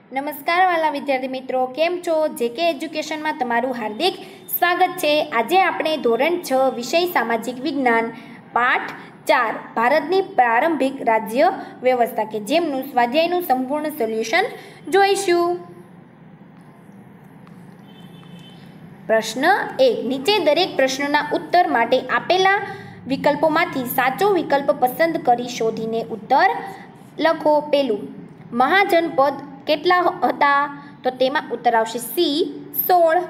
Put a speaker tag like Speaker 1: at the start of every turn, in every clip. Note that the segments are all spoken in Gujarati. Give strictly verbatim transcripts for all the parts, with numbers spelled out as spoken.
Speaker 1: નમસ્કાર વાલા વિદ્યાર્થી મિત્રો, કેમ છો? જેકે એજ્યુકેશનમાં તમારું હાર્દિક સ્વાગત છે। આજે આપણે ધોરણ છ વિષય સામાજિક વિજ્ઞાન પાઠ ચાર ભારતની પ્રારંભિક રાજ્ય વ્યવસ્થા કે જેમનું સ્વાધ્યાયનું સંપૂર્ણ સોલ્યુશન જોઈશું। પ્રશ્ન એક, નીચે દરેક પ્રશ્નના ઉત્તર માટે આપેલા વિકલ્પોમાંથી સાચો વિકલ્પ પસંદ કરી શોધીને ઉત્તર લખો। પેલું, મહાજનપદ કેટલા હતા? તો તેમાં ઉત્તર આવશે સી સોળ।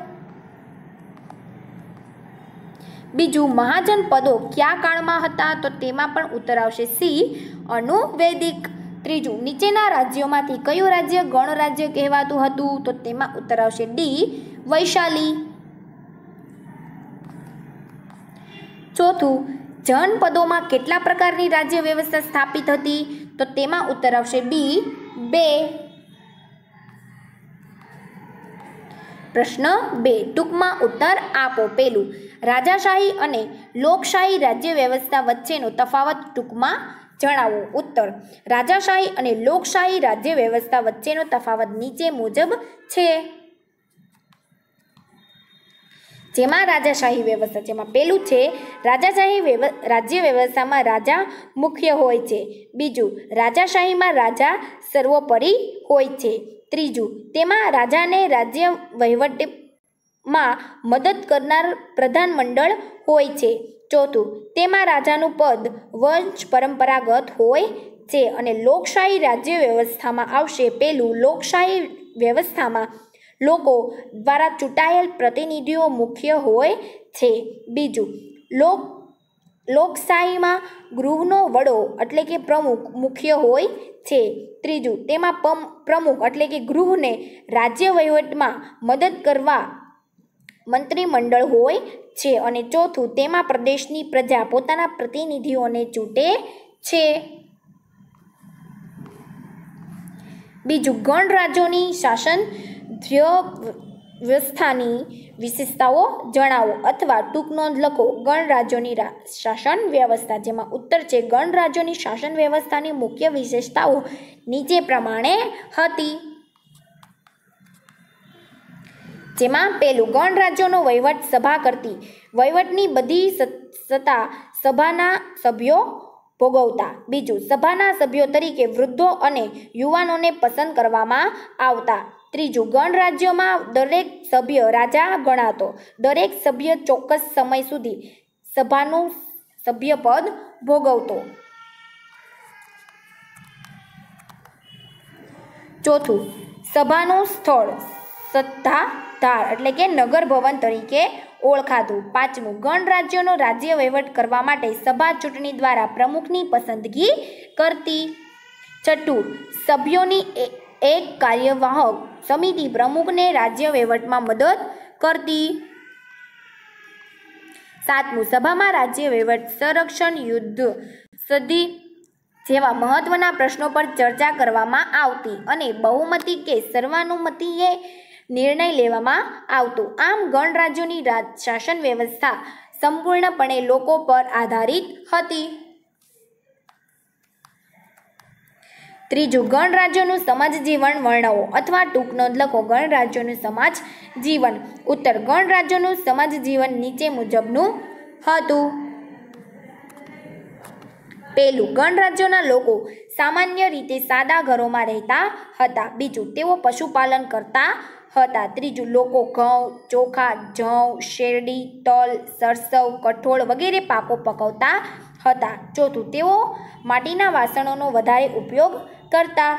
Speaker 1: બીજું, મહાજનપદો કયા કાળમાં હતા? તો તેમાં પણ ઉત્તર આવશે સી અનુવૈદિક। ત્રીજું, નીચેના રાજ્યોમાંથી કયું રાજ્ય ગણરાજ્ય કહેવાતું હતું? તો તેમાં ઉત્તર આવશે ડી વૈશાલી। ચોથું, જનપદોમાં કેટલા પ્રકારની રાજ્ય વ્યવસ્થા સ્થાપિત હતી? તો તેમાં ઉત્તર આવશે બી બે। પ્રશ્ન બે, ટૂંકમાં ઉત્તર આપો। પેલું, રાજાશાહી અને લોકશાહી રાજ્ય વ્યવસ્થા વચ્ચેનો તફાવત ટૂંકમાં જણાવો। ઉત્તર, રાજાશાહી અને લોકશાહી રાજ્ય વ્યવસ્થા વચ્ચેનો તફાવત નીચે મુજબ છે। જેમાં રાજાશાહી વ્યવસ્થા, જેમાં પેલું છે રાજાશાહી રાજ્ય વ્યવસ્થામાં રાજા મુખ્ય હોય છે। બીજું, રાજાશાહીમાં રાજા સર્વોપરી હોય છે। ત્રીજું, તેમાં રાજાને રાજ્ય વહીવટમાં મદદ કરનાર પ્રધાનમંડળ હોય છે। ચોથું, તેમાં રાજાનું પદ વંશ પરંપરાગત હોય છે। અને લોકશાહી રાજ્ય વ્યવસ્થામાં આવશે પેલું, લોકશાહી વ્યવસ્થામાં લોકો દ્વારા ચૂંટાયેલ પ્રતિનિધિઓ મુખ્ય હોય છે। બીજું, લોક લોકશાહીમાં ગૃહનો વડો એટલે કે પ્રમુખ મુખ્ય હોય છે। ત્રીજું, તેમાં પ્રમુખ એટલે કે ગૃહને રાજ્ય વહીવટમાં મદદ કરવા મંત્રીમંડળ હોય છે। અને ચોથું, તેમાં પ્રદેશની પ્રજા પોતાના પ્રતિનિધિઓને ચૂંટે છે। બીજું, ગણરાજ્યોની શાસન વ્યવસ્થાની વિશેષતાઓ જણાવો અથવા ટૂંક નોંધ લખો। ગણરાજ્યોની શાસન વ્યવસ્થા, જેમાં ઉત્તર છે ગણરાજ્યોની શાસન વ્યવસ્થાની મુખ્ય વિશેષતાઓ નીચે પ્રમાણે હતી। જેમાં પેલું, ગણરાજ્યોનો વહીવટ સભા કરતી, વહીવટની બધી સત્તા સભાના સભ્યો ભોગવતા। બીજું, સભાના સભ્યો તરીકે વૃદ્ધો અને યુવાનોને પસંદ કરવામાં આવતા। ત્રીજું, ગણરાજ્યોમાં દરેક સભ્ય રાજા ગણાતો, દરેક સભ્ય ચોક્કસ સમય સુધી સભાનું સભ્યપદ ભોગવતો। ચોથું, સભાનું સ્થળ સત્તાધાર એટલે કે નગર ભવન તરીકે ઓળખાતું। પાંચમું, ગણરાજ્યોનો રાજ્ય વહીવટ કરવા માટે સભા ચૂંટણી દ્વારા પ્રમુખની પસંદગી કરતી। છઠ્ઠું, સભ્યોની એક કાર્યવાહક સમિતિ પ્રમુખને રાજ્ય વહીવટમાં મદદ કરતી। સાતમું, સભામાં રાજ્ય વહીવટ, સંરક્ષણ, યુદ્ધ, સદી જેવા મહત્વના પ્રશ્નો પર ચર્ચા કરવામાં આવતી અને બહુમતી કે સર્વાનુમતિએ નિર્ણય લેવામાં આવતો। આમ ગણરાજ્યોની શાસન વ્યવસ્થા સંપૂર્ણપણે લોકો પર આધારિત હતી। ત્રીજું, ગણરાજ્યોનું સમાજ જીવન વર્ણવો અથવા ટૂંક નોંધ લખો। ગણરાજ્યોનું સમાજ જીવન, ઉત્તર, ગણરાજ્યોનું સમાજ જીવન નીચે મુજબનું હતું। પેલું, ગણરાજ્યોના લોકો સામાન્ય રીતે સાદા ઘરોમાં રહેતા હતા। બીજું, તેઓ પશુપાલન કરતા હતા। ત્રીજું, લોકો ઘઉં, ચોખા, જવ, શેરડી, તલ, સરસવ, કઠોળ વગેરે પાકો પકવતા હતા। ચોથું, તેઓ માટીના વાસણોનો વધારે ઉપયોગ કરતા।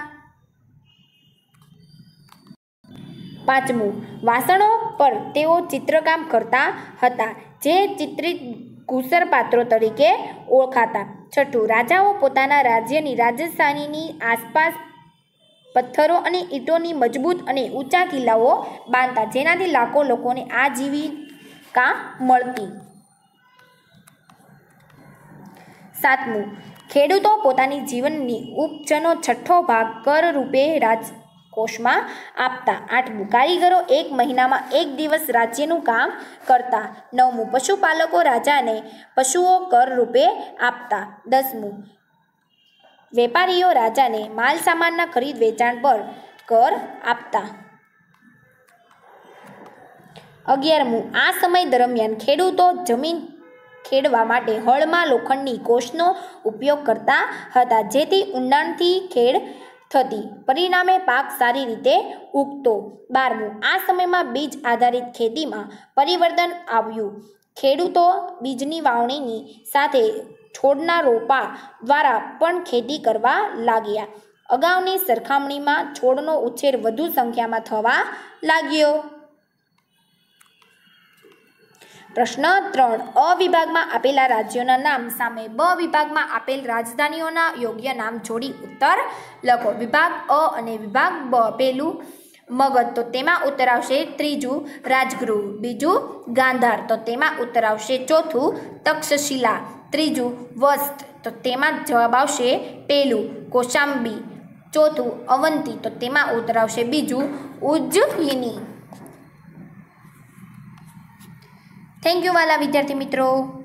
Speaker 1: પાંચમું, વાસણો પર તેઓ ચિત્રકામ કરતા હતા, જે ચિત્રિત ઘૂસર પાત્રો તરીકે ઓળખાતા। છઠ્ઠું, રાજાઓ પોતાના રાજ્યની રાજધાનીની આસપાસ પથ્થરો અને ઈંટોની મજબૂત અને ઊંચા કિલ્લાઓ બાંધતા, જેનાથી લાખો લોકોને આજીવિકા મળતી। સાતમું, ખેડૂતો પોતાની જીવનની ઉપજનો છઠ્ઠો ભાગ કર રૂપે રાજકોષમાં આપતા। આઠમું, કારીગરો એક મહિનામાં એક દિવસ રાજ્યનું કામ કરતા। નવમું, પશુપાલકો રાજાને પશુઓ કર રૂપે આપતા। દસમું, વેપારીઓ રાજાને માલ સામાનના ખરીદ વેચાણ પર કર આપતા. અગિયારમું, આ સમય દરમિયાન ખેડૂતો જમીન ખેડવા માટે હળમાં લોખંડની કોષનો ઉપયોગ કરતા હતા, જેથી ઊંડાણથી ખેડ થતી, પરિણામે પાક સારી રીતે ઉગતો. બારમું, આ સમયમાં બીજ આધારિત ખેતીમાં પરિવર્તન આવ્યું. ખેડૂતો બીજની વાવણીની સાથે છોડના રોપા દ્વારા પણ ખેતી કરવા લાગ્યા. અગાઉની સરખામણીમાં છોડનો ઉછેર વધુ સંખ્યામાં થવા લાગ્યો. પ્રશ્ન ત્રણ, અ વિભાગમાં આપેલા રાજ્યોના નામ સામે બ વિભાગમાં આપેલ રાજધાનીઓના યોગ્ય નામ જોડી ઉત્તર લખો. વિભાગ અ અને વિભાગ બ. પહેલું મગધ, તો તેમાં ઉત્તર આવશે ત્રીજું રાજગૃહ. બીજું ગાંધાર, તો તેમાં ઉત્તર આવશે ચોથું તક્ષશિલા. ત્રીજું વસ્ત, તો તેમાં જવાબ આવશે પહેલું કૌશાંબી. ચોથું અવંતી, તો તેમાં ઉત્તર આવશે બીજું ઉજ્જયિની. થેન્ક યુ વાલા વિદ્યાર્થી મિત્રો.